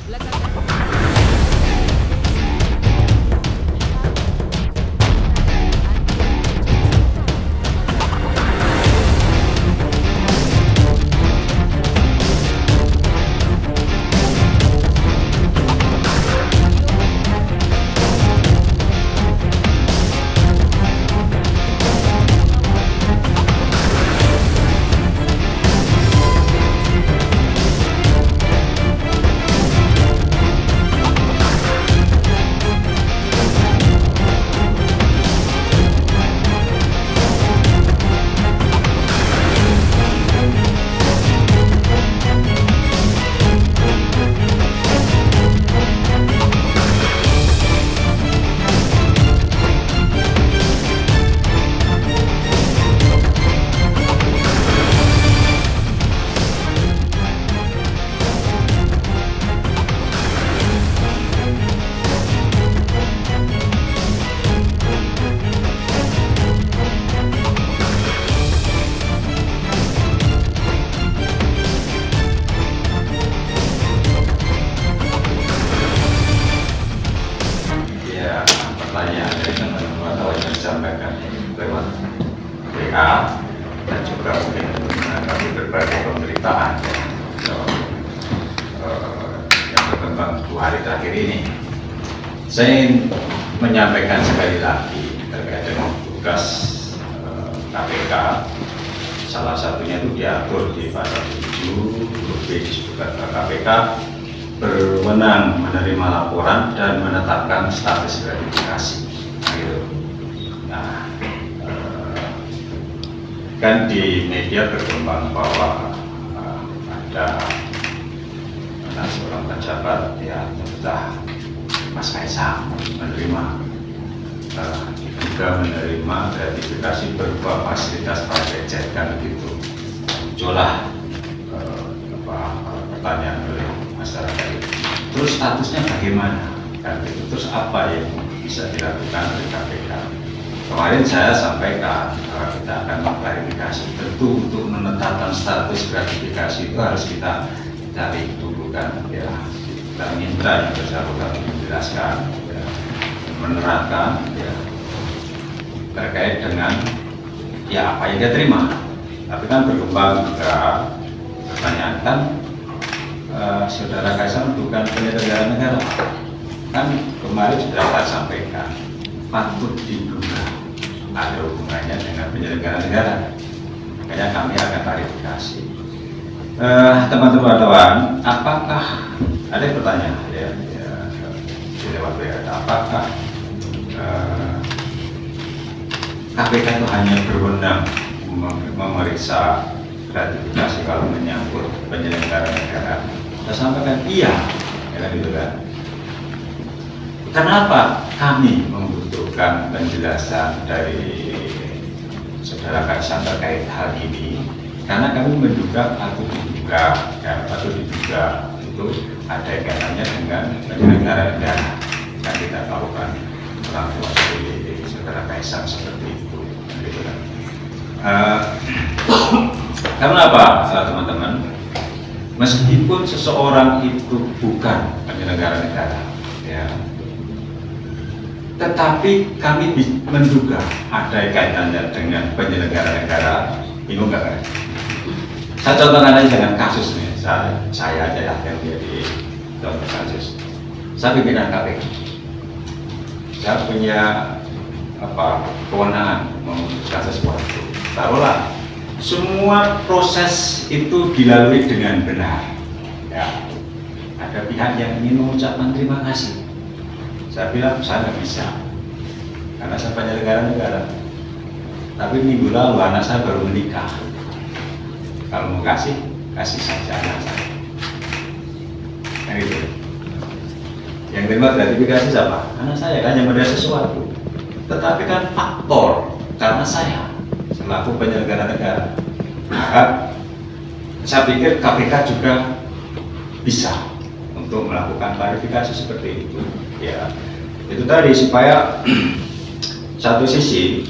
disampaikan lewat WA dan juga mungkin menanggapi berbagai pemberitaan yang berkembang 2 hari terakhir ini. Saya ingin menyampaikan sekali lagi terkait dengan tugas KPK. Salah satunya itu diatur di pasal 7 huruf B disebutkan KPK berwenang menerima laporan dan menetapkan status gratifikasi. Nah, kan di media berkembang bahwa ada seorang pejabat ya entah Mas Kaisang juga menerima gratifikasi berupa fasilitas private jet kan begitu. Muncullah pertanyaan oleh masyarakat itu. Terus statusnya bagaimana? Kan gitu. Terus apa yang bisa dilakukan oleh KPK? Kemarin saya sampaikan kita akan mengklarifikasi. Tentu untuk menetapkan status gratifikasi itu harus kita cari dulu kan ya. Kita minta yang bersangkutan menjelaskan, ya, menerangkan ya, terkait dengan ya apa yang dia terima. Tapi kan berkembang juga pertanyaan kan Saudara Kaisang bukan penyelenggara negara. Kan kemarin sudah saya sampaikan patut diduga ada hubungannya dengan penyelenggara negara. Makanya kami akan klarifikasi. Teman-teman wartawan, apakah ada yang bertanya ya, di lewat WA, apakah KPK itu hanya berwenang memeriksa gratifikasi kalau menyangkut penyelenggara negara? Saya sampaikan iya, ya kan gitu kan. Kenapa kami membutuhkan penjelasan dari Saudara Kaisang terkait hal ini? Karena kami menduga atau diduga itu ada kaitannya dengan penyelenggara negara. Kan kita tahu kan orang tua dari Saudara Kaisang seperti itu. Gitu kan. Karena apa, teman-teman? Meskipun seseorang itu bukan penyelenggara negara, ya, tetapi kami menduga ada kaitannya dengan penyelenggara negara. Bingung nggak kan? Saya contohkan aja dengan kasus nih. Saya aja yang menjadi contoh kasus. Saya pimpinan KPK. Saya punya kewenangan memutuskan sesuatu. Taruhlah semua proses itu dilalui dengan benar. Ya, ada pihak yang ingin mengucapkan terima kasih. Saya bilang saya nggak bisa, karena saya penyelenggara negara. Tapi minggu lalu anak saya baru menikah. Kalau mau kasih saja anak saya. Yang itu. Yang terima gratifikasi siapa? Anak saya kan yang ada sesuatu. Tetapi kan faktor karena saya selaku penyelenggara negara. Maka saya pikir KPK juga bisa untuk melakukan klarifikasi seperti itu. Ya, itu tadi supaya satu sisi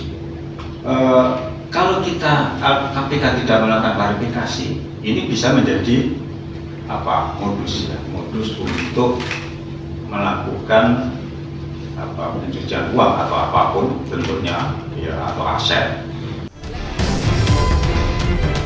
kalau KPK tidak melakukan klarifikasi, ini bisa menjadi modus ya, modus untuk melakukan pencucian uang atau apapun bentuknya ya, atau aset.